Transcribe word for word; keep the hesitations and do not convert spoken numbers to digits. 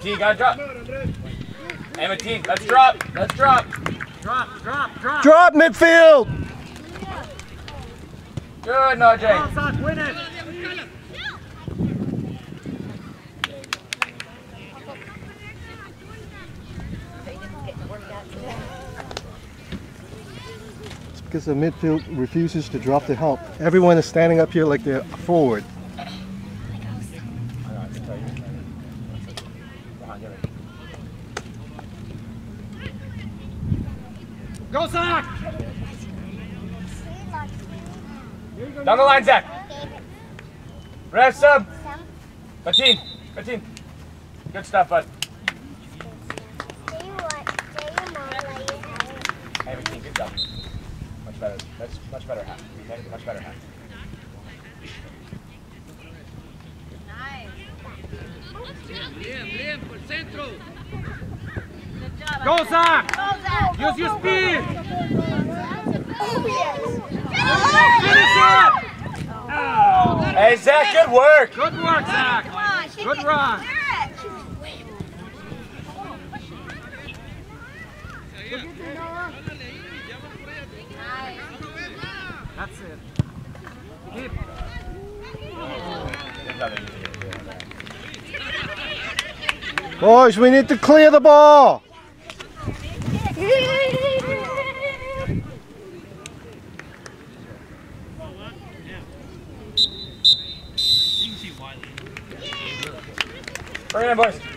T, gotta drop. Emma, T, let's drop. Let's drop. Drop, drop, drop. Drop midfield. Good, no, Jay. Come on, Zach, win it. It's because the midfield refuses to drop the hump. Everyone is standing up here like they're forward. Go, Zach! Down the line, Zach. Ref sub. Batin. Batin. Good stuff, bud. Hey, Batin, good job. Much better. That's much better half. Okay? Much better half. Go, Zach! Use your speed! Finish it! Hey, Zach, good work! Good work, Zach! Good run! That's it. Keep. Boys, we need to clear the ball. Bring it in, boys.